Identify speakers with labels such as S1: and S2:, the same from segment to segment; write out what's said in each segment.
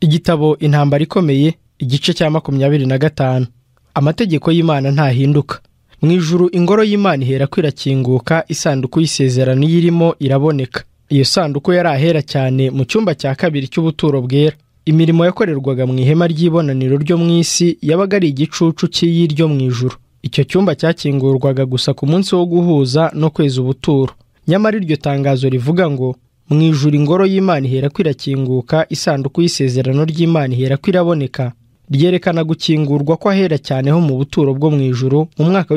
S1: Igitabo Intambara ikomeye, igice cya 25. Amategeko y'Imana ntahinduka. Mu ijuru ingoro y'Imana ihera kwirakinguka, isanduku y'isezerano yirimo iraboneka. Iyo sanduku yari ahera cyane mu cyumba cya kabiri cy'ubuturo bwera. Imirimo yakorerwaga mu ihema ry'ibonaniro ryo mu isi yabaga ari igicucu cy'iyiryo mu ijuru. Icyo cyumba cyakingurwaga gusa ku munsi wo guhuza no kweza ubuturo. Nyamara iryo tangazo rivuga ngo mu ijuru ingoro y'Imana ihera kwirakinguka, isanduku y'isezerano ry'Imana ihera kwiraboneka, ryerekana gukingurwa ko ahera cyane ho mu buturo bwo mu ijuru mu mwaka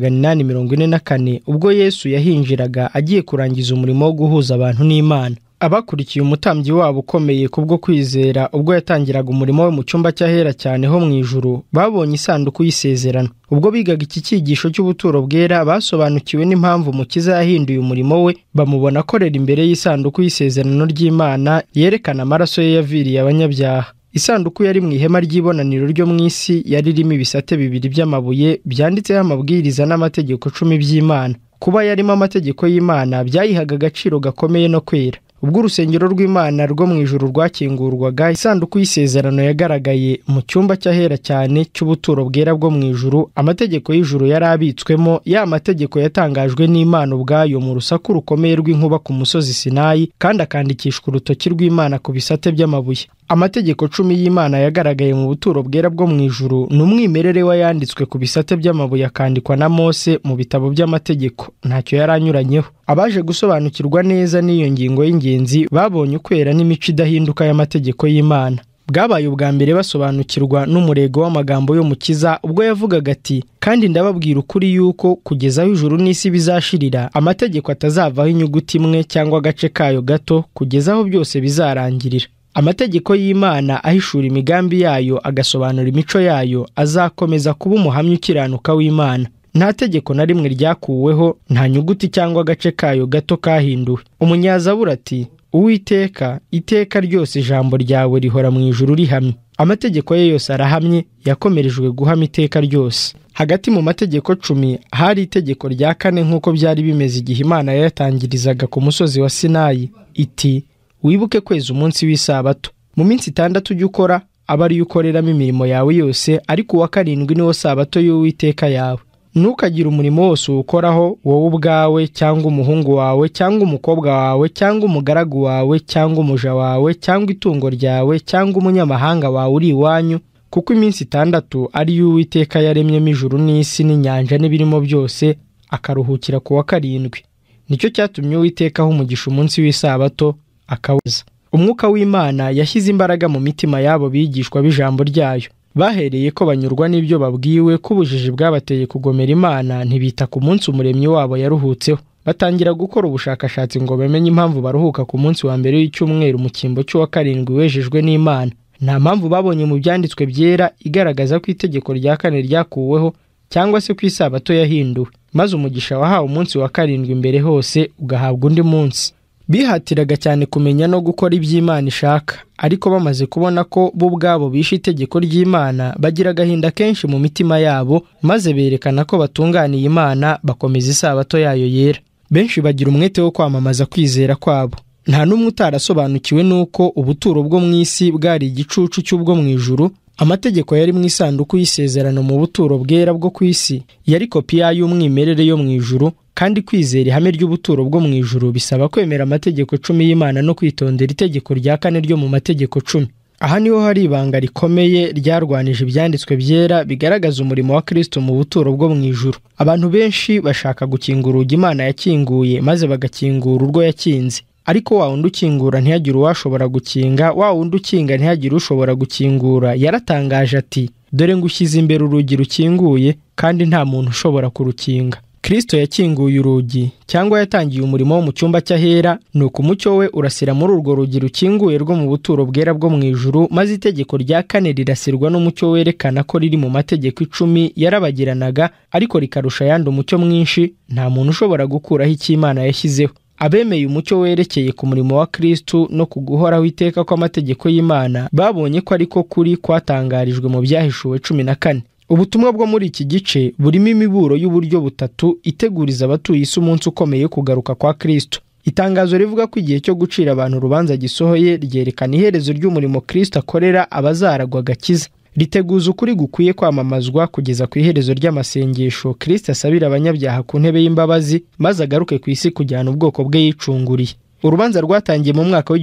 S1: w'1844 ubwo Yesu yahinjiraga agiye kurangiza umurimo wo guhuza abantu n'Imana. Abakurikiye umutambyi wabo ukomeye kubwo kwizera ubwo yatangiraga umurimo we mu cyumba cy'ahera cyane ho mu ijuru babonye isanduku y'isezerano. Ubwo bigaga iki cyigisho cy'ubuturo bwera basobanukiwe n'impamvu Umukiza yahinduye umurimo we, bamubona akorera imbere y'isanduku y'isezerano ry'Imana yerekana amaraso ye yaviriye abanyabyaha. Isanduku yari mu ihema ry'ibonaniro ryo mu isi, yari irimo ibisate bibiri by'amabuye byanditseho amabwiriza n'amategeko 10 by'Imana. Kuba yarimo amategeko y'Imana byayihaga agaciro gakomeye no kwera. Ubwo urusengero rw'Imana rwo mu ijuru rwakingurwaga, isanduku y'isezerano yagaragaye mu cyumba cy'ahera cyane cy'ubuturo bwera bwo mu ijuru. Amategeko y'ijuru yari abitswemo, ya mategeko yatangajwe n'Imana ubwayo mu rusaku rukomeye rw'inkuba ku musozi Sinayi, kandi akandikishwa urutoki rw'Imana ku bisate by'amabuye. Amategeko 10 y'Imana yagaragaye mu buturo bwera bwo mu ijuru ni umwimerere wayanditswe ku bisate by'amabuye akandikwa na Mose mu bitabo by'amategeko. Ntacyo yaranyuranyeho. Abaje gusobanukirwa neza n'iyo ngingo y'ingenzi babonye ukwera n'imico idahinduka y'amategeko y'Imana. Bwabaye ubwa mbere basobanukirwa n'umurego w'amagambo y'Umukiza ubwo yavugaga ati, kandi ndababwira ukuri yuko kugeza aho ijuru n'isi bizashirira, amategeko atazavaho inyuguti imwe cyangwa agace kayo gato, kugeza aho byose bizarangirira. Amategeko y'Imana ahishura imigambi yayo agasobanura imico yayo azakomeza kuba umuhamya ukiranuka w'Imana. Nta tegeko na rimwe ryakuweho, nta nyuguti cyangwa agace kayo gato kahinduwe. Umunyazaburi ati, Uwiteka, iteka ryose ijambo ryawe rihora mu ijuru rihamye. Amategeko ye yose arahamye, yakomerejwe guhama iteka ryose. Hagati mu mategeko 10 hari itegeko rya 4 nk'uko byari bimeze igihe Imana yayatangirizaga ku musozi wa Sinayi, iti, wibuke kweza umunsi w'isabato. Mu minsi 6 ujye ukora, aba ari ukoreramo imirimo yawe yose, ariko uwa 7 niwo sabato y'Uwiteka yawe. Ntukagire umurimo wose uwukoraho, wowe ubwawe cyangwa umuhungu wawe cyangwa umukobwa wawe cyangwa umugaragu wawe cyangwa umuja wawe cyangwa itungo ryawe cyangwa umunyamahanga wawe uri iwanyu, kuko iminsi 6 ari y'Uwiteka yaremyemo ijuru n'isi n'inyanja n'ibirimo byose, akaruhukira ku wa 7. Nicyo cyatumye Uwiteka aho umugisha umunsi w'isabato akaweza. Umwuka w'Imana yashyize imbaraga mu mitima yabo bigishwa b'ijambo ryayo. Bahereye ko banyurwa n'ibyo babwiwe ko ubujiji bwabateye kugomera Imana, ntibita ku munsi umuremyi wabo yaruhutseho. Batangira gukora ubushakashatsi ngo bamenye impamvu baruhuka ku munsi wa mbere w'icyumweru mu cyimbo cy'uwa 7 wejejwe n'Imana. Nta mpamvu babonye mu byanditswe byera igaragaza ko itegeko rya 4 ryakuweho cyangwa se ko isabato yahinduwe, maze umugisha wahawe umunsi wa 7 imbere hose ugahabwa undi munsi. Bihatiraga cyane kumenya no gukora iby'Imana ishaka, ariko bamaze kubona ko bo ubwabo bishe itegeko ry'Imana, bagira agahinda kenshi mu mitima yabo, maze berekana ko batunganiye Imana, bakomeza isabato yayo yera. Benshi bagira umwete wo kwamamaza kwizera kwabo. Nta n'umwe utarasobanukiwe nuko ubuturo bwo mu isi bwari igicucu cy'ubwo mu ijuru. Amategeko yari mu isanduku y'isezerano mu buturo bwera bwo ku isi yari kopiya y'umwimerere yo mu ijuru, kandi kwizera ihame ry'ubuturo bwo mu ijuru bisaba kwemera amategeko 10 y'Imana no kwitondera itegeko rya 4 ryo mu mategeko 10. Aha niho hari ibanga rikomeye ryarwanije ibyanditswe byera bigaragaza umurimo wa Kristo mu buturo bwo mu ijuru. Abantu benshi bashaka gukingura urugi Imana yakinguye, maze bagakingura urwo yakinze. Ariko wa wundi ukingura ntihagire uwashobora gukinga, wa wundi ukinga ntihagire ushobora gukingura. Yaratangaje ati, dore ngushyize imbere urugi rukinguye, kandi nta muntu ushobora kurukinga. Kristo yakinguye urugi, cyangwa yatangiye umurimo wo mu cyumba cy'ahera, nuko umucyo we urasira muri urwo rugi rukinguye rwo mu buturo bwera bwo mu ijuru, maze itegeko rya 4 rirasirwa n'umucyo werekana ko riri mu mategeko 10 yarabagiranaga, ariko rikarusha ayandi umucyo mwinshi. Nta muntu ushobora gukuraho icyo Imana yashyizeho. Abemeye umucyo werekeye ku murimo wa Kristo no kuguhoraho iteka kw'amategeko y'Imana babonye ko ariko kuri kwatangarijwe mu byahishuwe 14. Ubutumwa bwo muri iki gice burimo imiburo y'uburyo butatu iteguriza abatuye isi umunsi ukomeye kugaruka kwa Kristo. Itangazo rivuga ko igihe cyo gucira abantu urubanza gisohoye ryerekana iherezo ry'umurimo Kristo akorera abazaragwa agakiza. Riteguza ukuri gukwiye kwamamazwa kugeza ku iherezo ry'amasengesho Kristo asabira abanyabyaha ku ntebe y'imbabazi, maze agaruke ku isi kujyana ubwoko bwe yicunguriye. Urubanza rwatangiye mu mwaka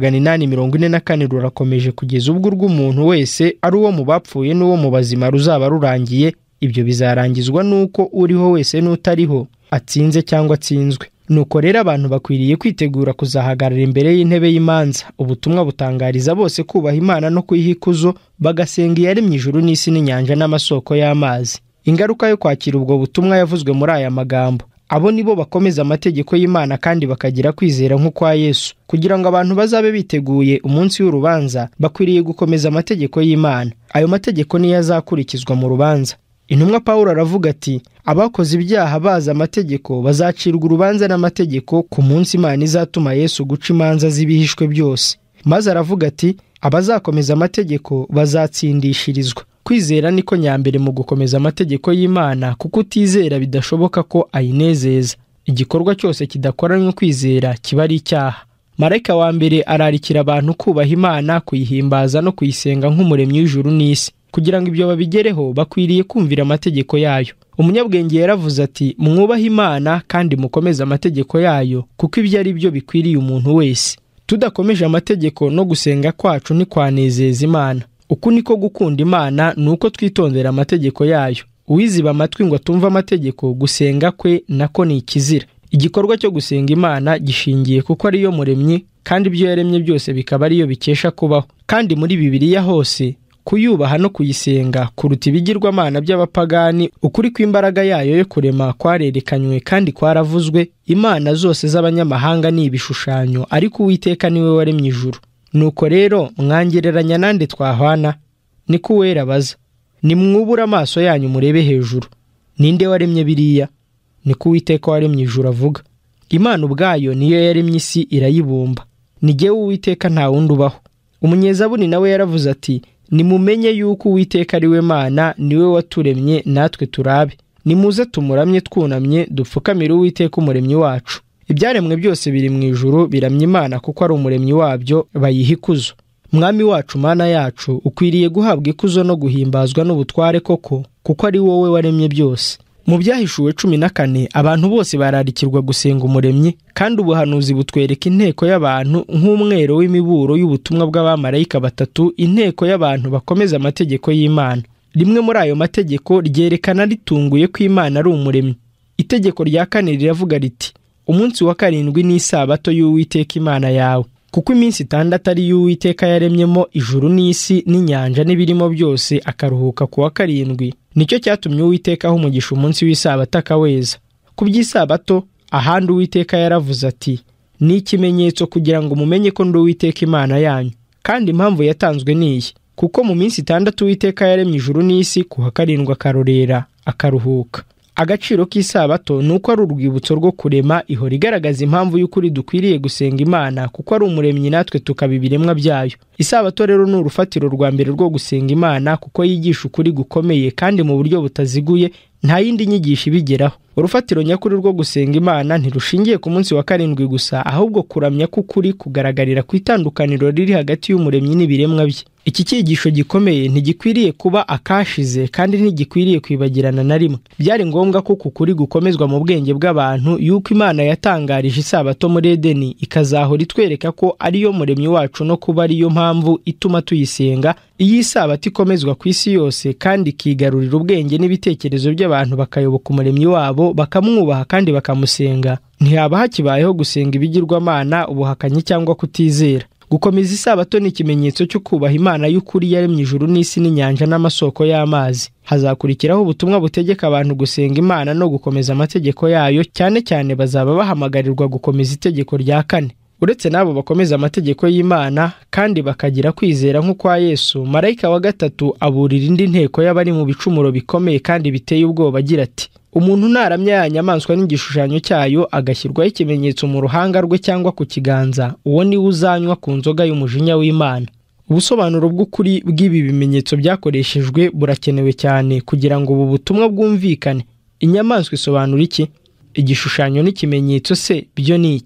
S1: w'1844 rurakomeje kugeza ubwo urw'umuntu wese ari uwo mu bapfuye n'uwo mu bazima ruzaba rurangiye. Ibyo bizarangizwa nuko uriho wese n'utariho atsinze cyangwa atsinzwe. Nuko rero abantu bakwiriye kwitegura kuzahagarara imbere y'intebe y'imanza. Ubutumwa butangariza bose kubaha Imana no kuyiha ikuzo, bagasenga iyaremye ijuru n'isi n'inyanja n'amasoko y'amazi. Ingaruka yo kwakira ubwo butumwa yavuzwe muri aya magambo: abo nibo bakomeza amategeko y'Imana kandi bakagira kwizera nk'ukwa Yesu. Kugira ngo abantu bazabe biteguye umunsi w'urubanza, bakwiriye gukomeza amategeko y'Imana. Ayo mategeko niyo azakurikizwa mu rubanza. Intumwa Pawulo aravuga ati: abakoze ibyaha baza amategeko bazacirwa urubanza n'amategeko ku munsi Imana izatuma Yesu guca imanza z'ibihishwe byose. Maze aravuga ati: abazakomeza amategeko bazatsindishirizwa. Kwizera niko nyambere mu gukomeza amategeko y'Imana, kuko utizera bidashoboka ko ayinezeza. Igikorwa cyose kidakoranywe kwizera kiba ari icyaha. Marayika wa mbere ararikira abantu kubaha Imana, kuyihimbaza no kuyisenga nk'umuremyi w'ijuru n'isi. Kugira ngo ibyo babigereho, bakwiriye kumvira amategeko yayo. Umunyabwenge yaravuze ati: mwubahe Imana kandi mukomeze amategeko yayo, kuko ibyo ari byo bikwiriye umuntu wese. Tudakomeje amategeko no gusenga kwacu ntikwanezeza Imana. Uku niko gukunda Imana, nuko twitondera amategeko yayo. Uwiziba amatwi ngo atumve amategeko, gusenga kwe nako ni ikizira. Igikorwa cyo gusenga Imana gishingiye kuko ari yo muremyi, kandi ibyo yaremye byose bikaba ari yo bikesha kubaho. Kandi muri Bibiliya hose kuyubaha no kuyisenga kuruta ibigirwamana by'abapagani, ukuri kw'imbaraga yayo yo kurema kwarerekanywe kandi kwaravuzwe. Imana zose z'abanyamahanga ni ibishushanyo, ariko Uwiteka niwe waremye ijuru. Nuko rero mwangereranya nande twahwana? Niko Uwera abaza. Nimwubura amaso yanyu murebe hejuru. Ninde waremye biriya? Niko Uwiteka waremye ijuru avuga. Imana ubwayo niyo yaremye isi irayibumba. Ni jyewe Uwiteka, nta wundi ubaho. Umunyezaburi nawe yaravuze ati: nimumenye yuko Uwiteka ari we Mana, niwe waturemye natwe turabe. Nimuze tumuramye twunamye, dupfukamire Uwiteka umuremyi wacu. Ibyaremwe byose biri mu ijuru biramya Imana kuko ari umuremyi wabyo, bayiha ikuzo. Mwami wacu, Mana yacu, ukwiriye guhabwa ikuzo no guhimbazwa n'ubutware koko, kuko ari wowe waremye byose. Mu Byahishuwe 14 abantu bose bararikirwa gusenga umuremyi, kandi ubuhanuzi butwereka inteko y'abantu nk'umwero w'imiburo y'ubutumwa bw'abamarayika batatu, inteko y'abantu bakomeza amategeko y'Imana. Rimwe muri ayo mategeko ryerekana ritunguye ko Imana ari umuremyi. Itegeko rya 4 riravuga riti: umunsi wa 7 ni isabato y'Uwiteka Imana yawe. Kuko iminsi 6 ari y'Uwiteka yaremyemo ijuru n'isi n'inyanja n'ibirimo byose, akaruhuka ku wa 7. Nicyo cyatumye Uwiteka aho umugisha umunsi w'isabato akaweza. Ku by'isabato ahandi Uwiteka yaravuze ati: ni ikimenyetso kugira ngo mumenye ko ndi Uwiteka Imana yanyu. Kandi impamvu yatanzwe niyi: kuko mu minsi 6 Uwiteka yaremye ijuru n'isi, ku wa 7 akarorera akaruhuka. Agaciro k'isabato nuko ari urwibutso rwo kurema, ihora igaragaza impamvu y'ukuri dukwiriye gusenga Imana, kuko ari umuremyi natwe tukaba ibiremwa byayo. Isabato rero ni urufatiro rwa mbere rwo gusenga Imana, kuko yigisha ukuri gukomeye kandi mu buryo butaziguye, nta yindi nyigisho ibigeraho. Urufatiro nyakuri rwo gusenga Imana ntirushingiye ku munsi wa 7 gusa, ahubwo kuramya k'ukuri kugaragarira ku itandukaniro riri hagati y'umuremyi n'ibiremwa bye. Iki cyigisho gikomeye ntigikwiriye kuba akashize kandi ntigikwiriye kwibagirana na rimwe. Byari ngombwa ko kukuri gukomezwa mu bwenge bw'abantu, yuko Imana yatangarije isabato muri Edeni ikazahora itwereka ko ariyo muremyi wacu no kuba ariyo mpamvu ituma tuyisenga. Iyi isabato ikomezwa ku isi yose kandi ikigarurira ubwenge n'ibitekerezo by'abantu, bakayoboka umuremyi wabo, bakamwubaha kandi bakamusenga. Ntihaba hakibayeho gusenga ibigirwamana, ubuhakanyi cyangwa kutizera. Gukomeza isabato ni ikimenyetso cyo kubaha Imana y'ukuri yaremye ijuru n'isi n'inyanja n'amasoko y'amazi. Hazakurikiraho ubutumwa butegeka abantu gusenga Imana no gukomeza amategeko yayo, cyane cyane bazaba bahamagarirwa gukomeza itegeko rya 4. Uretse n'abo bakomeza amategeko y'Imana kandi bakagira kwizera nk'ukwa Yesu, marayika wa 3 aburira indi nteko y'abari mu bicumuro bikomeye kandi biteye ubwoba agira ati: umuntu naramya ya nyamaswa n'igishushanyo cyayo, agashyirwaho ikimenyetso mu ruhanga rwe cyangwa ku kiganza, uwo niwe uzanywa ku nzoga y'umujinya w'Imana. Ubusobanuro bw'ukuri bw'ibi bimenyetso byakoreshejwe burakenewe cyane kugira ngo ubu butumwa bwumvikane. Inyamaswa isobanura iki? Igishushanyo n'ikimenyetso se byo ni iki?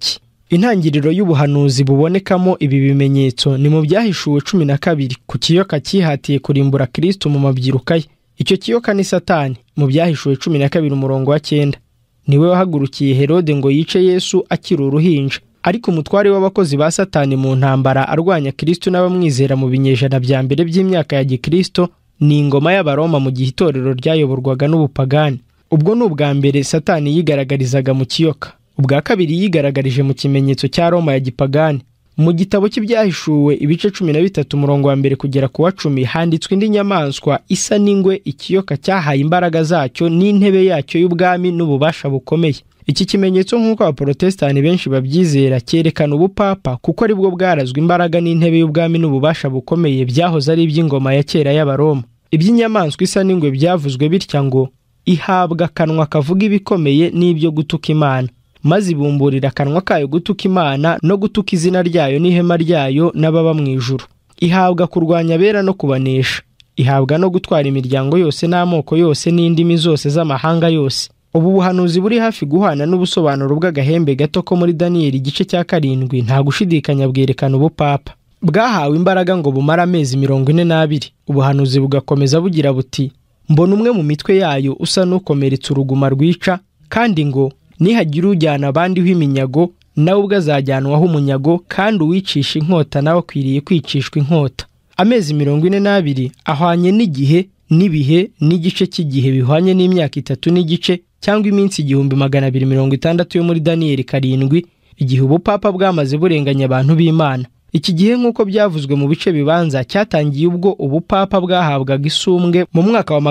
S1: Intangiriro y'ubuhanuzi bubonekamo ibi bimenyetso ni mu Byahishuwe 12 ku kiyoka cyihatiye kurimbura Kristo mu mabyiruka ye. Icyo kiyoka ni Satani. Mu Byahishuwe 12 umurongo wa 9 niwe wahagurukiye Herode ngo yice Yesu akiri uruhinja. Ariko umutware w'abakozi ba Satani mu ntambara arwanya Kristo n'abamwizera mu binyejana bya mbere by'imyaka ya Gikristo ni ingoma y'Abaroma mu gihe itorero ryayoborwaga n'ubupagani. Ubwo ni ubwa mbere Satani yigaragarizaga mu kiyoka. Ubwa kabiri yigaragarije mu kimenyetso cya Roma ya gipagani. Mu gitabo cy'Ibyahishuwe ibice 13 umurongo wa 1 kugera ku wa 10 handitswe indi nyamaswa isa n'ingwe, ikiyoka cyahaye imbaraga zacyo n'intebe yacyo y'ubwami n'ububasha bukomeye. Iki kimenyetso nk'uko abaprotestani benshi babyizera cyerekana ubupapa kuko ari bwo bwarazwe imbaraga n'intebe y'ubwami n'ububasha bukomeye byahoze ari iby'ingoma ya kera y'Abaroma. Iby'inyamaswa isa n'ingwe byavuzwe bitya ngo ihabwa akanwa kavuga ibikomeye n'ibyo gutuka Imana, maze ibumburira akanwa kayo gutuka Imana no gutuka izina ryayo n'ihema ryayo n'ababa mu ijuru. Ihabwa kurwanya abera no kubanesha. Ihabwa no gutwara imiryango yose n'amoko yose n'indimi zose z'amahanga yose. Ubu buhanuzi buri hafi guhana n'ubusobanuro bw'agahembe gato ko muri Daniyeli igice cya 7 nta gushidikanya bwerekana ubupapa. Bwahawe imbaraga ngo bumara amezi 42. Ubuhanuzi bugakomeza bugira buti mbona umwe mu mitwe yayo usa n'ukomeretsa uruguma rwica, kandi ngo nihagira ujyana abandi w'iminyago nawe ubwo azajyanwaho umunyago, kandi uwicisha inkota nawe akwiriye kwicishwa inkota. Amezi 42 ahwanye n'igihe n'ibihe n'igice cy'igihe bihwanye n'imyaka 3 n'igice cyangwa iminsi 1260 yo muri Daniyeli 7, igihe ubupapa bwamaze burenganya abantu b'Imana. Iki gihe nk'uko byavuzwe mu bice bibanza cyatangiye ubwo ubupapa bwahabwaga isumbwe mu mwaka wa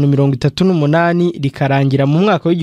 S1: 538 rikarangira mu mwaka wa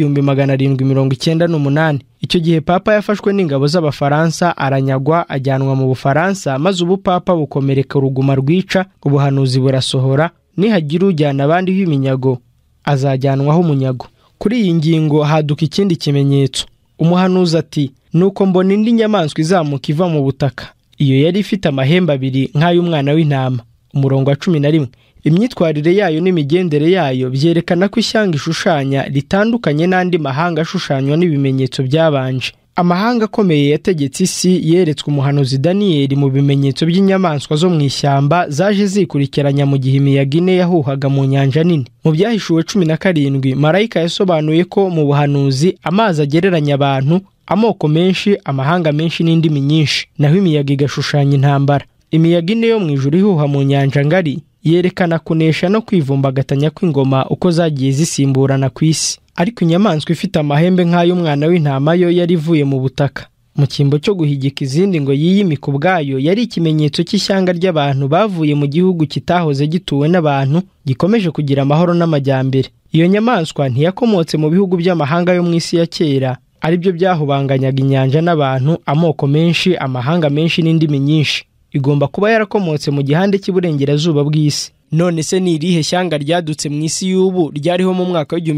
S1: 1798. Icyo gihe papa yafashwe n'ingabo z'Abafaransa aranyagwa ajyanwa mu Bufaransa, maze ubupapa bukomereka uruguma rwica. Ubuhanuzi burasohora, nihagira ujyana abandi w'iminyago azajyanwaho umunyago. Kuri iyi ngingo haduka ikindi kimenyetso. Umuhanuzi ati nuko mbona indi nyamaswa izamuka iva mu butaka. Iyo yari ifite amahembe 2 nk'ay'umwana w'intama. Umurongo wa 11. Imyitwarire yayo n'imigendere yayo byerekana ko ishyanga ishushanya ritandukanye n'andi mahanga ashushanywa n'ibimenyetso byabanje. Amahanga akomeye yategetse isi yeretswe umuhanuzi Daniyeli mu bimenyetso by'inyamaswa zo mu ishyamba zaje zikurikiranya mu gihe imiyaga ine yahuhaga mu nyanja nini. Mu Byahishuwe 17 marayika yasobanuye ko mu buhanuzi amazi agereranya abantu, amoko menshi, amahanga menshi n'indimi nyinshi, naho imiyaga igashushanya intambara. Imiyaga ine yo mu ijuru ihuha mu nyanja ngari yerekana kunesha no kwivumbagatanya kw'ingoma uko zagiye zisimburana ku isi. Ariko inyamaswa ifite amahembe nk'ay'umwana w'intama yo yari ivuye mu butaka. Mu cyimbo cyo guhigika izindi ngo yiyimike ubwayo, yari ikimenyetso cy'ishyanga ry'abantu bavuye mu gihugu kitahoze gituwe n'abantu, gikomeje kugira amahoro n'amajyambere. Iyo nyamaswa ntiyakomotse mu bihugu by'amahanga yo mu isi ya kera, aribyo byahubanganyaga inyanja n'abantu, amoko menshi, amahanga menshi n'indimi nyinshi. Igomba kuba yarakomotse mu gihande cy'iburengerazuba bw'isi. None se ni irihe shyanga ryadutse mu isi y'ubu ryariho mu mwaka wa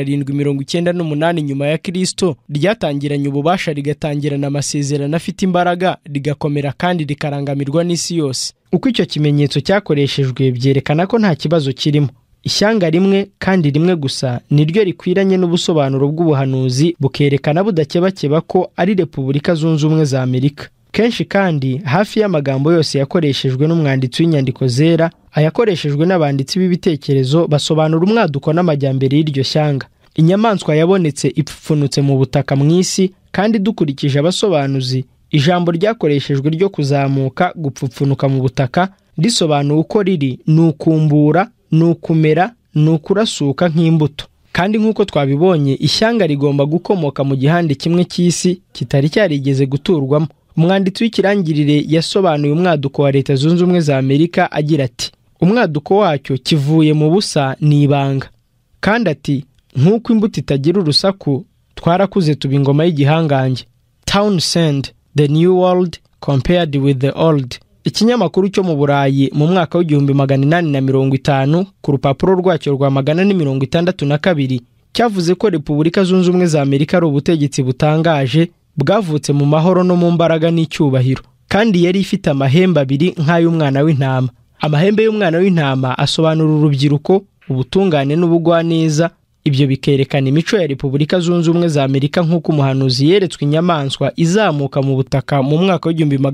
S1: 1798 nyuma ya Kristo, ryatangiranye ububasha rigatangirana amasezerano afite imbaraga, rigakomera kandi rikarangamirwa n'isi yose? Uko icyo kimenyetso cyakoreshejwe byerekana ko nta kibazo kirimo. Ishyanga rimwe kandi rimwe gusa niryo rikwiranye n'ubusobanuro bw'ubuhanuzi, bukerekana budakebakeba ko ari Repubulika Zunze Ubumwe za Amerika. Kenshi kandi hafi y'amagambo yose yakoreshejwe n'umwanditsi w'inyandiko zera, ayakoreshejwe n'abanditsi b'ibitekerezo basobanura umwaduko n'amajyambere y'iryo shyanga. Inyamaswa yabonetse ipfupfunutse mu butaka mu isi, kandi dukurikije abasobanuzi ijambo ryakoreshejwe ryo kuzamuka, gupfupfunuka mu butaka, risobanura uko riri ni ukumbura, ni ukumera, ni ukurasuka nk'imbuto. Kandi nk'uko twabibonye, ishyanga rigomba gukomoka mu gihande kimwe cy'isi kitari cyarigeze guturwamo. Umwanditsi w'ikirangirire yasobanuye umwaduko wa Leta Zunze Ubumwe za Amerika agira ati umwaduko wacyo kivuye mu busa ni ibanga, kandi ati nk'uko imbuto itagira urusaku twarakuze tuba ingoma y'igihangange. Townsend, The New World Compared with the Old, ikinyamakuru cyo mu Burayi mu mwaka w'1850 ku rupapuro rwacyo rwa 462 cyavuze ko Repubulika Zunze Ubumwe za Amerika ari ubutegetsi butangaje bwavutse mu mahoro no mu mbaraga n'icyubahiro, kandi yari ifite amahembe 2 nk'ay'umwana w'intama. Amahembe y'umwana w'intama asobanura urubyiruko, ubutungane n'ubugwaneza. ibyo bikerekana imico ya Repubulika Zunze Ubumwe za Amerika nk'uko umuhanuzi yeretswe inyamaswa izamuka mu butaka mu mwaka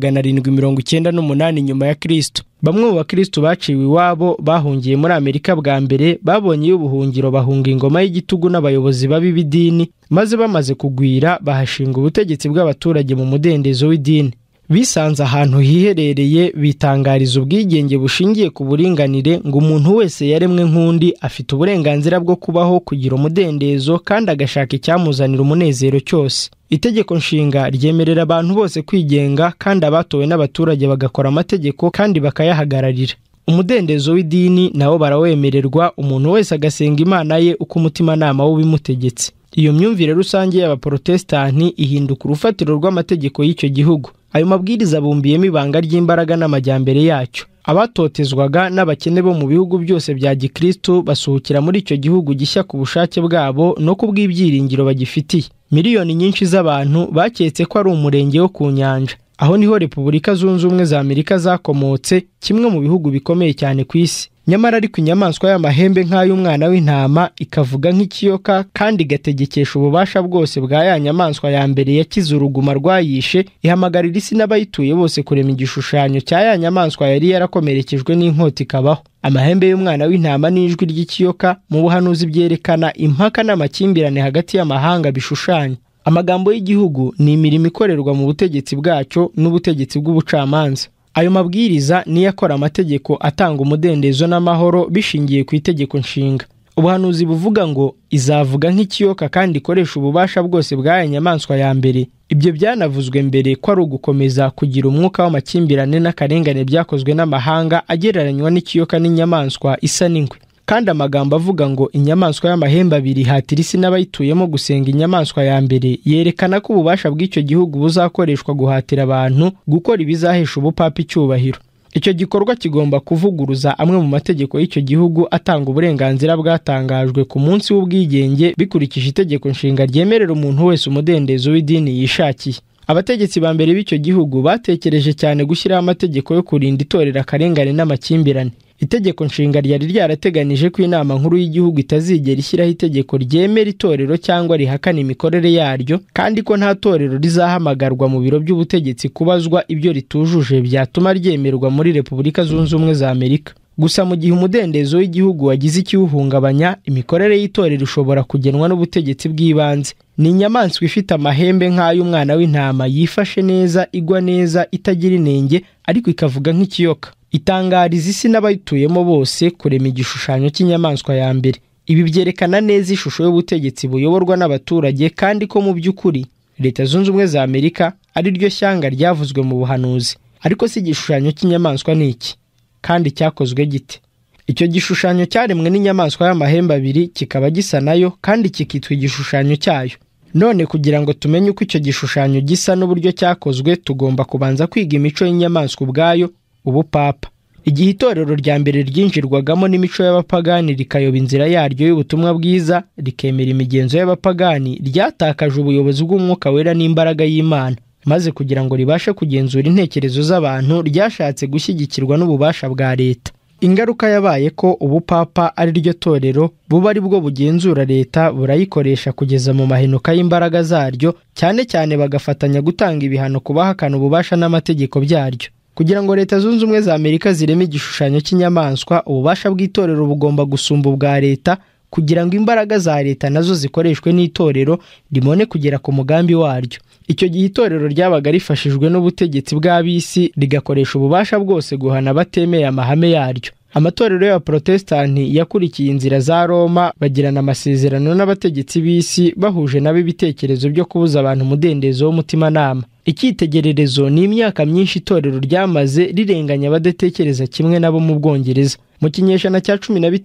S1: w'1798 nyuma ya Kristo. Bamwe mu bakristo baciwe iwabo bahungiye muri Amerika bwa mbere babonye ubuhungiro bahunga ingoma y'igitugu n'abayobozi babi b'idini, maze bamaze kugwira bahashinga ubutegetsi bw'abaturage mu mudendezo w'idini. Bisanze ahantu hiherereye bitangariza ubwigenge bushingiye ku buringanire ngo umuntu wese yaremwe nk'undi afite uburenganzira bwo kubaho, kugira umudendezo kandi agashaka icyamuzanira umunezero cyose. Itegeko nshinga ryemerera abantu bose kwigenga kandi abatowe n'abaturage bagakora amategeko kandi bakayahagararira. Umudendezo w'idini nawo barawemererwa, umuntu wese agasenga Imana ye uko umutimanama w'ubimutegetse. Iyo myumvire rusange y'abaprotestanti ihinduka urufatiro rw'amategeko y'icyo gihugu. Ayo mabwiriza bumbiyemo ibanga ry'imbaraga n'amajyambere yacyo. Abatotezwaga n'abakene bo mu bihugu byose bya Gikristo basuhukira muri icyo gihugu gishya ku bushake bwabo no ku bw'ibyiringiro bagifitiye. Miliyoni nyinshi z'abantu baketse ko ari umurenge wo ku nyanja. Aho niho Repubulika Zunze Ubumwe za Amerika zakomotse, kimwe mu bihugu bikomeye cyane ku isi. Nyamara ariko inyamaswa y'amahembe nk'ay'umwana w'intama ikavuga nk'ikiyoka kandi igategekesha ububasha bwose bwa ya nyamaswa ya mbere yakize uruguma rwayishe, ihamagarira isi n'abayituye bose kurema igishushanyo cya ya nyamaswa yari yarakomerekejwe n'inkota ikabaho. Amahembe y'umwana w'intama n'ijwi ry'ikiyoka mu buhanuzi byerekana impaka n'amakimbirane hagati y'amahanga bishushanya. Amagambo y'igihugu ni imirimo ikorerwa mu butegetsi bwacyo n'ubutegetsi bw'ubucamanza. Ayo mabwiriza niyo akora amategeko atanga umudendezo n'amahoro bishingiye ku itegeko nshinga. Ubuhanuzi buvuga ngo izavuga nk'ikiyoka kandi ikoresha ububasha bwose bw'aya nyamaswa ya mbere. Ibyo byanavuzwe mbere ko ari ugukomeza kugira umwuka w'amakimbirane n'akarengane byakozwe n'amahanga agereranywa n'ikiyoka n'inyamaswa isa n'ingwe. Kandi amagambo avuga ngo inyamaswa y'amahembe abiri ihatira isi n'abayituyemo gusenga inyamaswa ya mbere yerekana ko ububasha bw'icyo gihugu buzakoreshwa guhatira abantu gukora ibizahesha ubupapa icyubahiro. Icyo gikorwa kigomba kuvuguruza amwe mu mategeko y'icyo gihugu atanga uburenganzira bwatangajwe ku munsi w'ubwigenge bikurikije itegeko nshinga ryemerera umuntu wese umudendezo w'idini yishakiye. Abategetsi ba mbere b'icyo gihugu batekereje cyane gushyiraho amategeko yo kurinda itorero akarengane n'amakimbirane. Itegeko nshinga ryari ryarateganije ko inama nkuru y'igihugu itazigera ishyiraho itegeko ryemera itorero cyangwa rihakana imikorere yaryo, kandi ko nta torero rizahamagarwa mu biro by'ubutegetsi kubazwa ibyo ritujuje byatuma ryemerwa muri Repubulika Zunze Ubumwe za Amerika. Gusa mu gihe umudendezo w'igihugu wagize ikiwuhungabanya, imikorere y'itorero ishobora kugenwa n'ubutegetsi bw'ibanze. Ni inyamaswa ifite amahembe nk'ay'umwana w'intama, yifashe neza, igwa neza, itagira inenge, ariko ikavuga nk'ikiyoka. Itangariza isi n'abayituyemo bose kurema igishushanyo cy'inyamaswa ya mbere. Ibi byerekana neza ishusho y'ubutegetsi buyoborwa n'abaturage, kandi ko mu by'ukuri Leta Zunze Ubumwe za Amerika ari ryo shyanga ryavuzwe mu buhanuzi. Ariko si igishushanyo cy'inyamaswa ni iki? Kandi cyakozwe gite? Icyo gishushanyo cyaremwe n'inyamaswa y'amahembe abiri, kikaba gisa nayo kandi kikitwa igishushanyo cyayo. None kugira ngo tumenye uko icyo gishushanyo gisa n'uburyo cyakozwe, tugomba kubanza kwiga imico y'inyamaswa ubwayo, ubupapa. Igihe itorero rya mbere ryinjirwagamo n'imico y'abapagani rikayoba inzira yaryo y'ubutumwa bwiza, rikemera imigenzo y'abapagani, ryatakaje ubuyobozi bw'umwuka wera n'imbaraga y'Imana. Maze kugira ngo ribashe kugenzura intekerezo z'abantu, ryashatse gushyigikirwa n'ububasha bwa leta. Ingaruka yabaye ko ubupapa ari ryo torero buba ari bwo bugenzura leta, burayikoresha kugeza mu mahenuka y'imbaraga zaryo, cyane cyane bagafatanya gutanga ibihano ku bahakana ububasha n'amategeko byaryo. Kugira ngo Leta Zunze Ubumwe za Amerika zireme igishushanyo cy'inyamaswa, ububasha bw'itorero bugomba gusumba ubwa leta, kugira ngo imbaraga za leta nazo zikoreshwe n'itorero rimone kugera ku mugambi waryo. Icyo gihe itorero ryabaga rifashijwe n'ubutegetsi bw'ab'isi, rigakoresha ububasha bwose guhana batemeye amahame yaryo. Amatorero y'abaprotestanti yakurikiye inzira za Roma, bagirana amasezerano n'abategetsi b'isi, bahuje nabo ibitekerezo byo kubuza abantu umudendezo w'umutimanama. Icyitegererezo ni imyaka myinshi itorero ryamaze rirenganya abadatekereza kimwe nabo mu Bwongereza. Mu kinyejana cya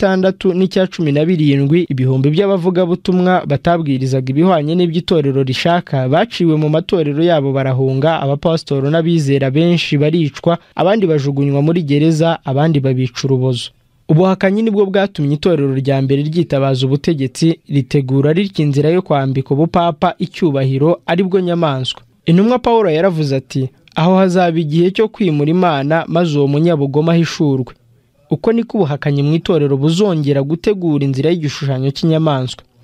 S1: 16 n'icya 17, ibihumbi by'abavugabutumwa batabwirizaga ibihwanye n'iby'itorero rishaka baciwe mu matorero yabo barahunga, abapasitoro n'abizera benshi baricwa, abandi bajugunywa muri gereza, abandi babica urubozo. Ubuhakanyi nibwo bwatumye itorero rya mbere ryitabaza ubutegetsi, ritegura rityo inzira yo kwambika ubupapa icyubahiro, aribwo nyamaswa. Intumwa Pawulo yaravuze ati, aho hazaba igihe cyo kwimura Imana maze uwo munyabugome ahishurwe. Uko niko ubuhakanyi mu itorero buzongera gutegura inzira y'igishushanyo cy'inyamaswa.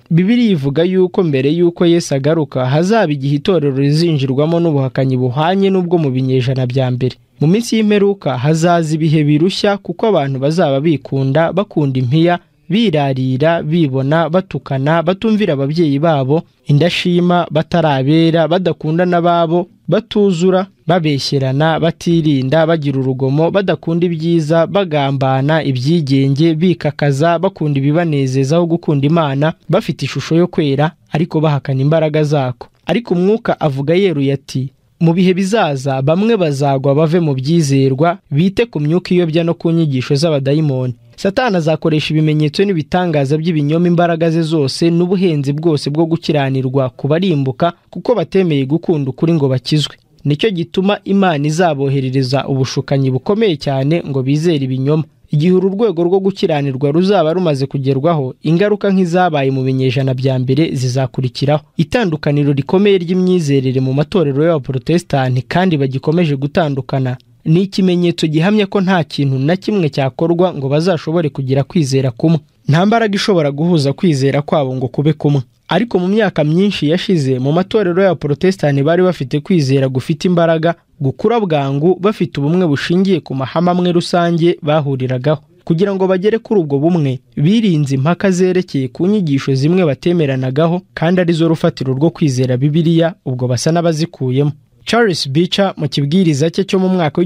S1: Bibiliya ivuga yuko mbere yuko Yesu agaruka hazaba igihe itorero rizinjirwamo n'ubuhakanyi buhanye n'ubwo mu binyejana bya mbere. Mu minsi y'imperuka hazaza ibihe birushya kuko abantu bazaba bikunda, bakunda impiya, birarira, bibona, batukana, batumvira ababyeyi babo, indashima, batarabera, badakunda n'ababo, batuzura, babeshyerana, batirinda, bagira urugomo, badakunda ibyiza, bagambana, ibyigenge, bikakaza, bakunda ibibanezeza aho gukunda Imana, bafite ishusho yo kwera ariko bahakana imbaraga zako. Ariko Umwuka avuga yeruye ati, mu bihe bizaza bamwe bazagwa bave mu byizerwa, bite ku myuka iyobya no ku nyigisho z'abadayimoni. Satani azakoresha ibimenyetso n'ibitangaza by'ibinyoma imbaraga ze zose n'ubuhenzi bwose bwo gukiranirwa kubarimbuka kuko batemeye gukunda ukuri ngo bakizwe. Nicyo gituma Imana izaboherereza ubushukanyi bukomeye cyane ngo bizere ibinyoma. Igihe uru rwego rwo gukiranirwa ruzaba rumaze kugerwaho, ingaruka nk'izabaye mu binyejana bya mbere zizakurikiraho. Itandukaniro rikomeye ry'imyizerere mu matorero y'Abaprotestani kandi bagikomeje gutandukana ni ikimenyetso gihamya ko nta kintu na kimwe cyakorwa ngo bazashobore kugira kwizera kumwe. Nta mbaraga ishobora guhuza kwizera kwabo ngo kube kumwe. Ariko mu myaka myinshi yashize mu matorero y'Abaprotestani bari bafite kwizera gufite imbaraga, gukura bwangu, bafite ubumwe bushingiye ku mahame amwe rusange bahuriragaho. Kugira ngo bagere kuri ubwo bumwe, birinze impaka zerekeye ku nyigisho zimwe batemeranagaho kandi arizo rufatiro rwo kwizera Bibiliya, ubwo basa n'abazikuyemo. Charles Beecher mu kibwiriza cye cyo mu mwaka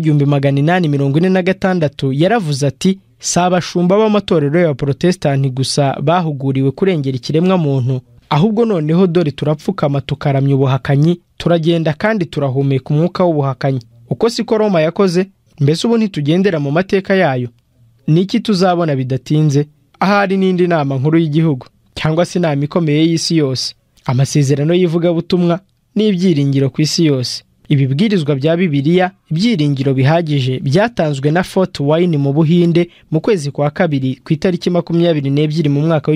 S1: w'1846 yaravuze ati, si abashumba b'amatorero y'Abaprotestani gusa bahuguriwe kurengera ikiremwa muntu, ahubwo noneho dore turapfukama tukaramya ubuhakanyi, turagenda kandi turahumeka umwuka w'ubuhakanyi. Uko siko Roma yakoze? Mbese ubu ntitugendera mu mateka yayo? Niki tuzabona bidatinze? Ahari n'indi nama nkuru y'igihugu cyangwa se inama ikomeye y'isi yose, amasezerano y'ivugabutumwa n'ibyiringiro ku isi yose. Ibibwirizwa bya Bibiliya, ibyiringiro bihagije, byatanzwe na Fort Wayne mu Buhinde mu kwezi kwa kabiri ku itariki 22 mu mwaka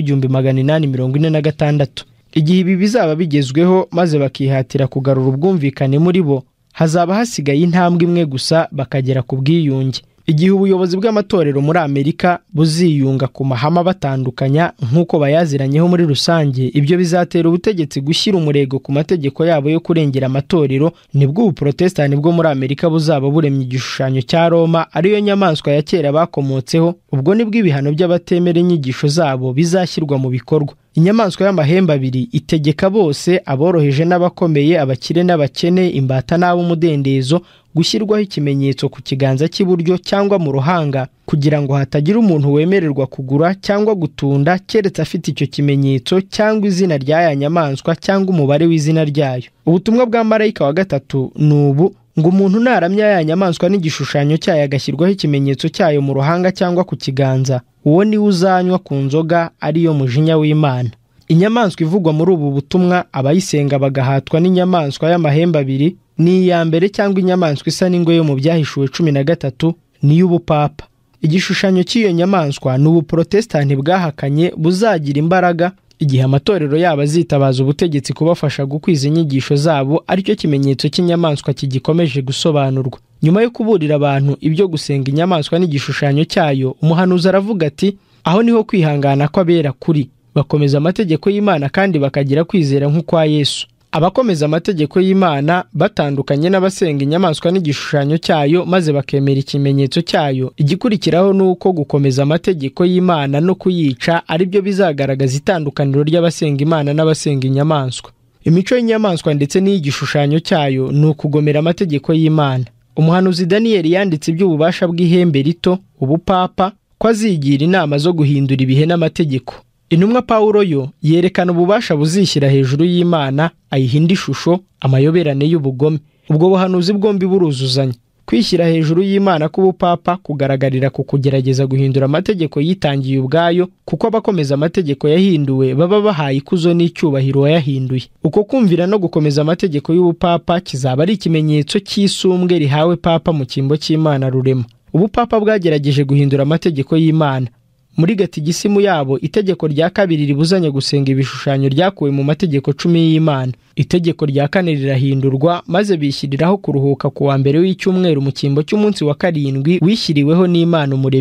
S1: w'1846. Igihe ibi bizaba bigezweho maze bakihatira kugarura ubwumvikane muri bo, hazaba hasigaye intambwe imwe gusa bakagera ku bwiyunge. Igihe ubuyobozi bw'amatorero muri Amerika buziyunga ku mahama batandukanya nk'uko bayaziranyeho muri rusange, ibyo bizatera ubutegetsi gushyira umurego ku mategeko yabo yo kurengera amatorero. Nibwo Ubuprotestani bwo muri Amerika buzaba buremye igishushanyo cya Roma, ariyo nyamaswa ya kera bakomotseho. Ubwo nibwo ibihano by'abatemera inyigisho zabo bizashyirwa mu bikorwa. Inyamaswa y'amahembe abiri itegeka bose, aboroheje n'abakomeye, abakire n'abakene, imbata n'ab'umudendezo, gushyirwaho ikimenyetso ku kiganza cy'iburyo cyangwa mu ruhanga, kugira ngo hatagira umuntu wemererwa kugura cyangwa gutunda keretse afite icyo kimenyetso cyangwa izina ry'aya nyamaswa cyangwa umubare w'izina ryayo. Ubutumwa bwa marayika wa gatatu ni ubu, ngo umuntu naramya ya nyamaswa n'igishushanyo cyayo agashyirwaho ikimenyetso cyayo mu ruhanga cyangwa ku kiganza, uwo niwe uzanywa ku nzoga ariyo mujinya w'Imana. Inyamaswa ivugwa muri ubu butumwa abayisenga bagahatwa n'inyamaswa y'amahembe abiri ni iya mbere cyangwa inyamaswa isa n'ingwe yo mu Byahishuwe 13 ni y'ubupapa. Igishushanyo cy'iyo nyamaswa ni Ubuprotestani bwahakanye buzagira imbaraga igihe amatorero yabo azitabaza ubutegetsi kubafasha gukwiza inyigisho zabo, aricyo kimenyetso cy'inyamaswa kigikomeje gusobanurwa. Nyuma yo kuburira abantu ibyo gusenga inyamaswa n'igishushanyo cyayo, umuhanuzi aravuga ati, aho niho kwihangana kw'abera kuri, bakomeza amategeko y'Imana kandi bakagira kwizera nk'ukwa Yesu. Abakomeza amategeko y'Imana batandukanye n'abasenga inyamaswa n'igishushanyo cyayo maze bakemera ikimenyetso cyayo, igikurikiraho nuko gukomeza amategeko y'Imana no kuyica ari byo bizagaragaza itandukaniro ry'abasenga Imana n'abasenga inyamaswa. Imico y'inyamaswa ndetse n'igishushanyo cyayo ni ukugomera amategeko y'Imana. Umuhanuzi Daniyeli yanditse iby'ububasha bw'ihembe rito, ubupapa, ko azigira inama zo guhindura ibihe n'amategeko. Intumwa Pawulo yo yerekana ububasha buzishyira hejuru y'Imana, ayihinda ishusho, amayoberane y'ubugome. Ubwo buhanuzi bwombi buruzuzanya. Kwishyira hejuru y'Imana k'ubupapa kugaragarira ku kugerageza guhindura amategeko yitangiye ubwayo, kuko abakomeza amategeko yahinduwe baba bahaye ikuzo n'icyubahiro wayahinduye. Uko kumvira no gukomeza amategeko y'ubupapa kizaba ari ikimenyetso cy'isumbwe rihawe papa mu cyimbo cy'Imana rurema. Ubupapa bwagerageje guhindura amategeko y'Imana. Muri gatigisimu yabo itegeko rya kabiri ribuzanya gusenga ibishushanyo ryakuwe mu mategeko 10 y'Imana. Itegeko rya kane rirahindurwa maze bishyiriraho kuruhuka ku wa mbere w'icyumweru mu cyimbo cy'umunsi wa karindwi wishyiriweho n'Imana umuremyi.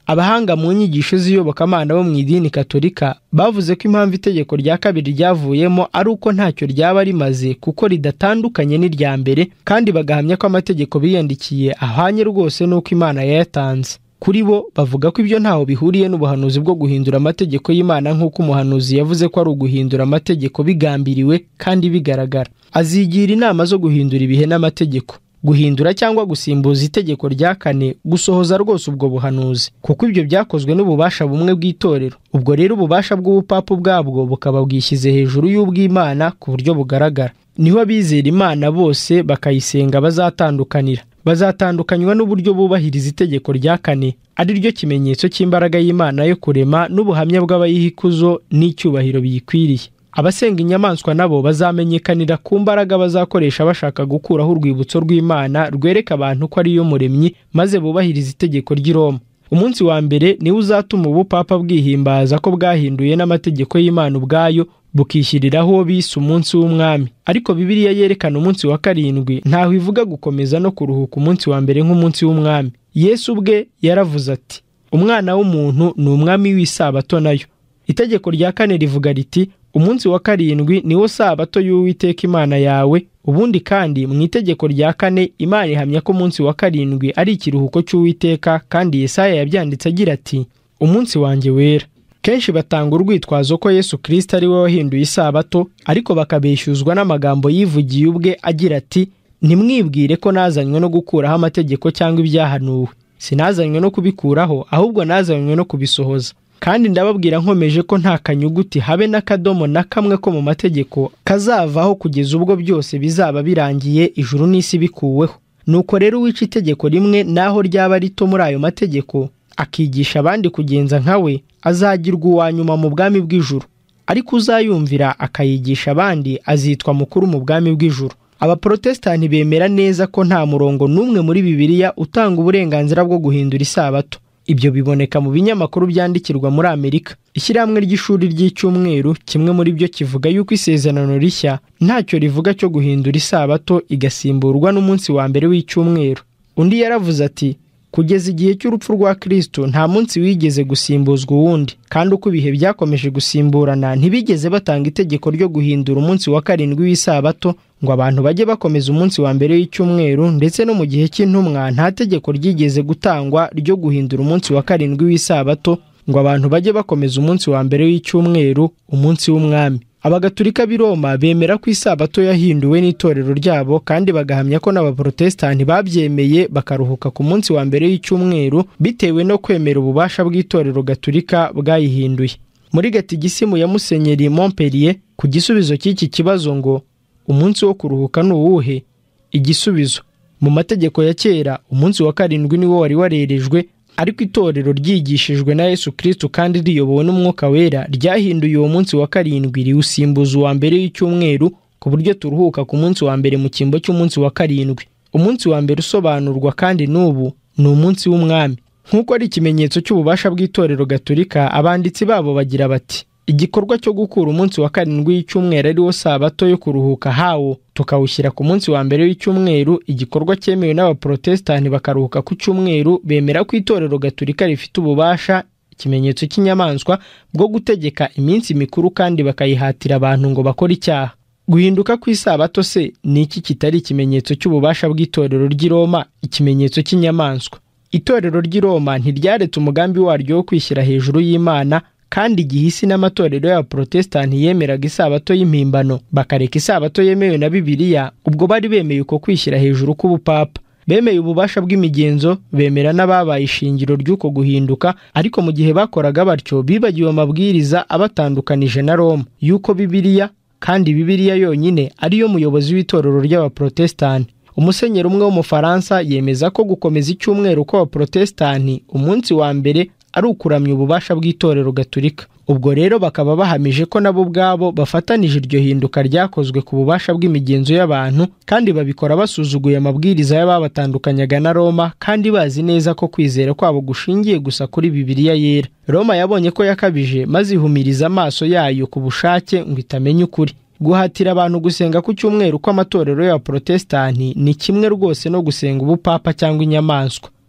S1: Abahanga mu nyigisho z'iyobokamana bo mu idini Katolika bavuze ko impamvu itegeko rya kabiri ryavuyemo ari uko ntacyo ryaba rimaze kuko ridatandukanye n'irya mbere, kandi bagahamya ko amategeko biyandikiye ahwanye rwose n'uko Imana yayatanze. Kuri bo bavuga ko ibyo ntaho bihuriye n'ubuhanuzi bwo guhindura amategeko y'Imana nk'uko umuhanuzi yavuze ko ari uguhindura amategeko bigambiriwe kandi bigaragara. Azigira inama zo guhindura ibihe n'amategeko, guhindura cyangwa gusimbuza itegeko rya kane, gusohoza rwose ubwo buhanuzi, kuko ibyo byakozwe n'ububasha bumwe bw'itorero. Ubwo rero ububasha bw'ubupapa ubwabwo bukaba bwishyize hejuru y'ubw'Imana ku buryo bugaragara. Niho abizera Imana bose bakayisenga bazatandukanira. Bazatandukanywa n'uburyo bubahiriza itegeko rya kane, ari ryo kimenyetso cy'imbaraga y'Imana yo kurema n'ubuhamya bw'abayiha ikuzo n'icyubahiro biyikwiriye. Abasenga inyamaswa nabo bazamenyekanira ku mbaraga bazakoresha bashaka gukuraho urwibutso rw'Imana rwereka abantu ko ari yo muremyi, maze bubahiriza itegeko ry'i Roma. Umunsi wa mbere niwo uzatuma ubupapa bwihimbaza ko bwahinduye n'amategeko y'Imana ubwayo, bukishyiriraho bise umunsi w'umwami. Ariko Bibiliya yerekana umunsi wa karindwi ntaho ivuga gukomeza no kuruhuka umunsi wa mbere nk'umunsi w'umwami. Yesu ubwe yaravuze ati, umwana w'umuntu ni umwami w'isabato nayo. Itegeko rya kane rivuga riti, umunsi wa karindwi niwo sabato y'Uwiteka Imana yawe. Ubundi kandi mu itegeko rya kane Imana ihamya ko umunsi wa karindwi ari ikiruhuko cy'Uwiteka, kandi Yesaya yabyanditse agira ati, umunsi wanjye wera. Kenshi batanga urwitwazo ko Yesu Kristo ari we wahinduye isabato, ariko bakabeshyuzwa n'amagambo yivugiye ubwe agira ati, ntimwibwire ko nazanywe no gukuraho amategeko cyangwa ibyahanuwe. Sinazanywe no kubikuraho, ahubwo nazanywe no kubisohoza. Kandi ndababwira nkomeje ko nta kanyuguti habe n'akadomo na kamwe ko mu mategeko kazavaho kugeza ubwo byose bizaba birangiye, ijuru n'isi bikuweho. Nuko rero uwica itegeko rimwe naho ryaba rito muri ayo mategeko, akigisha abandi kugenza nka we, azagirwa uwa nyuma mu bwami bw'ijuru. Ariko uzayumvira akayigisha abandi azitwa mukuru mu bwami bw'ijuru. Abaprotestani bemera neza ko nta murongo n'umwe muri Bibiliya utanga uburenganzira bwo guhindura isabato. Ibyo biboneka mu binyamakuru byandikirwa muri Amerika. Ishyirahamwe ry'ishuri ry'icyumweru kimwe muri byo kivuga yuko isezerano rishya ntacyo rivuga cyo guhindura isabato igasimburwa n'umunsi wa mbere w'icyumweru. Undi yaravuze ati, kugeza igihe cy'urupfu rwa Kristo nta munsi wigeze gusimbuzwa uwundi, kandi uko ibihe byakomeje gusimburana ntibigeze batanga itegeko ryo guhindura umunsi wa karindwi w'isabato ngo abantu bajye bakomeza umunsi wa mbere w'icyumweru, ndetse no mu gihe cy'intumwa nta tegeko ryigeze gutangwa ryo guhindura umunsi wa karindwi w'isabato ngo abantu bajye bakomeza umunsi wa mbere w'icyumweru, umunsi w'umwami. Abagatulika b'i Roma bemera ko isabato yahinduwe n'itorero ryabo, kandi bagahamya ko n'abaprotestani babyemeye bakaruhuka ku munsi wa mbere w'icyumweru bitewe no kwemera ububasha bw'itorero gatulika bwayihinduye. Muri gatigisimu ya Musenyeri Montpellier ku gisubizo cy'iki kibazo ngo umunsi wo kuruhuka ni uwuhe? Igisubizo: mu mategeko ya kera umunsi wa karindwi niwo wari warerejwe, ariko itorero ryigishijwe na Yesu Kristo kandi riyobowe n'Umwuka Wera ryahinduye uwo munsi wa karindwi riwusimbuza uwa mbere w'icyumweru, ku buryo turuhuka ku munsi wa mbere mu cyimbo cy'umunsi wa karindwi. Umunsi wa mbere usobanurwa kandi n'ubu ni umunsi w'umwami. Nk'uko ari ikimenyetso cy'ububasha bw'itorero gatolika, abanditsi babo bagira bati, igikorwa cyo gukura umunsi wa karindwi w'icyumweru ari wo sabato yo kuruhuka hawo tukawushyira ku munsi wa mbere w'icyumweru, igikorwa cyemewe n'abaprotestani bakaruhuka ku cyumweru, bemera ko itorero gatolika rifite ububasha, ikimenyetso cy'inyamaswa, bwo gutegeka iminsi mikuru kandi bakayihatira abantu ngo bakore icyaha. Guhinduka kw'isabato se ni iki kitari ikimenyetso cy'ububasha bw'itorero ry'i Roma, ikimenyetso cy'inyamaswa? Itorero ry'i Roma ntiryaretse umugambi waryo wo kwishyira hejuru y'Imana, kandi igihe isi n'amatorero y'abaprotestani yemeraga isabato y'impimbano bakareka isabato yemewe na Bibiliya, ubwo bari bemeye uko kwishyira hejuru k'ubupapa. Bemeye ububasha bw'imigenzo, bemera n'ababaye ishingiro ry'uko guhinduka, ariko mu gihe bakoraga batyo bibagiwe amabwiriza abatandukanije na Roma y'uko Bibiliya, kandi Bibiliya yonyine ariyo muyobozi w'itorero ry'abaprotestani. Umusenyeri umwe w'Umufaransa yemeza ko gukomeza icyumweru kw'abaprotestani umunsi wa mbere ari ukuramya ububasha bw'itorero gatolika. Ubwo rero bakaba bahamije ko nabo ubwabo bafatanije iryo hinduka ryakozwe ku bubasha bw'imigenzo y'abantu, kandi babikora basuzuguye amabwiriza y'ababatandukanyaga na Roma, kandi bazi neza ko kwizera kwabo gushingiye gusa kuri Bibiliya yera. Roma yabonye ko yakabije, maze ihumiriza amaso yayo ku bushake ngo itamenye ukuri. Guhatira abantu gusenga ku cyumweru kw'amatorero y'abaprotestani ni kimwe rwose no gusenga ubupapa cyangwa inyamaswa.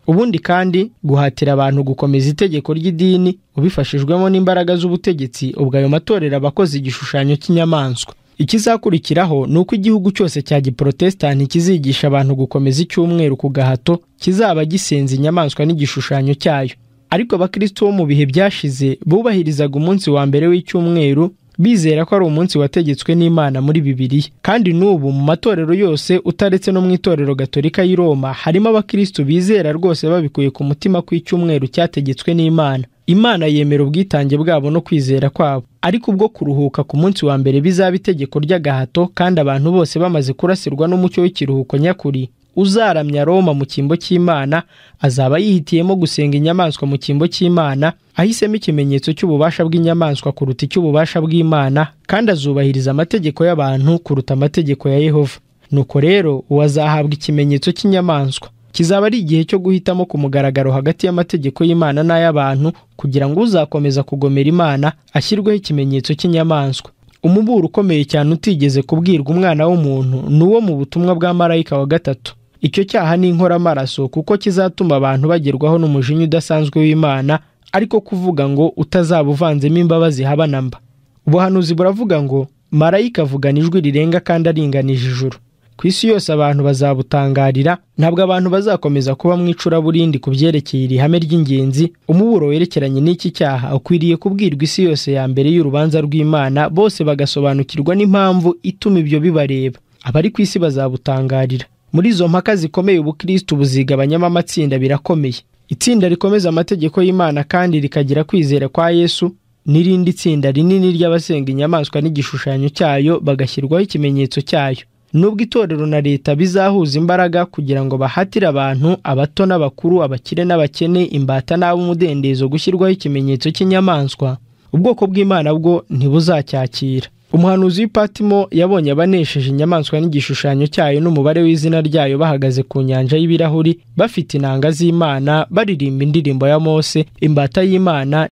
S1: ubundi kandi guhatira abantu gukomeza itegeko ry'idini ubifashijwemo n'imbaraga z'ubutegetsi, ubwo ayo matorero aba akoze igishushanyo cy'inyamaswa. Ikizakurikiraho ni uko igihugu cyose cya giprotesitanti kizigisha abantu gukomeza icyumweru ku gahato, kizaba gisenza inyamaswa n'igishushanyo cyayo. Ariko abakristo bo mu bihe byashize bubahirizaga umunsi wa mbere w'icyumweru, bizera ko ari umunsi wategetswe n'Imana muri Bibiliya. Kandi n'ubu mu matorero yose utaretse no mu itorero Gatolika y'i Roma harimo abakristo bizera rwose babikuye ku mutima ko icyumweru cyategetswe n'Imana. Imana yemera ubwitange bwabo no kwizera kwabo, ariko ubwo kuruhuka ku munsi wa mbere bizaba itegeko ry'agahato, kandi abantu bose bamaze kurasirwa n'umucyo w'ikiruhuko nyakuri, uzaramya Roma mu cyimbo cy'Imana azaba yihitiyemo gusenga inyamaswa mu cyimbo cy'Imana, ahisemo ikimenyetso cy'ububasha bw'inyamaswa kuruta icy'ububasha bw'Imana, kandi azubahiriza amategeko y'abantu kuruta amategeko ya Yehova. Nuko rero uwazahabwa ikimenyetso cy'inyamaswa. Kizaba ari igihe cyo guhitamo ku mugaragaro hagati y'amategeko y'Imana n'ay'abantu, kugira ngo uzakomeza kugomera Imana ashyirweho ikimenyetso cy'inyamaswa. Umuburo ukomeye cyane utigeze kubwirwa umwana w'umuntu ni uwo mu butumwa bwa marayika wa gatatu. Icyo cyaha ni inkoramaraso, kuko kizatuma abantu bagerwaho n'umujinya udasanzwe w'Imana, ariko kuvuga ngo utazaba uvanzemo imbabazi haba na mba. Ubuhanuzi buravuga ngo marayika avugana ijwi rirenga kandi aringanije ijuru. Ku isi yose abantu bazabutangarira, ntabwo abantu bazakomeza kuba mu icuraburindi ku byerekeye iri hame ry'ingenzi. Umuburo werekeranye n'iki cyaha ukwiriye kubwirwa isi yose ya mbere y'urubanza rw'Imana, bose bagasobanukirwa n'impamvu ituma ibyo bibareba. Abari ku isi bazabutangarira. Muri izo mpaka zikomeye ubukristo buzigabanyamo amatsinda birakomeye. Itsinda rikomeza amategeko y'Imana kandi rikagira kwizera kwa Yesu, n'irindi tsinda rinini ry'abasenga inyamaswa n'igishushanyo cyayo bagashyirwaho ikimenyetso cyayo. Nubwo itorero na leta bizahuza imbaraga kugira ngo bahatire abantu, abato n'abakuru, abakire n'abakene, imbata n'ab'umudendezo gushyirwaho ikimenyetso cy'inyamaswa, ubwoko bw'Imana bwo ntibuzacyakira. Umuhanuzi w'Ipatimo yabonye abanesheje inyamaswa n'igishushanyo cyayo n'umubare w'izina ryayo bahagaze ku nyanja y'ibirahuri, bafite inanga z'Imana, baririmba indirimbo ya Mose, imbata y'Imana,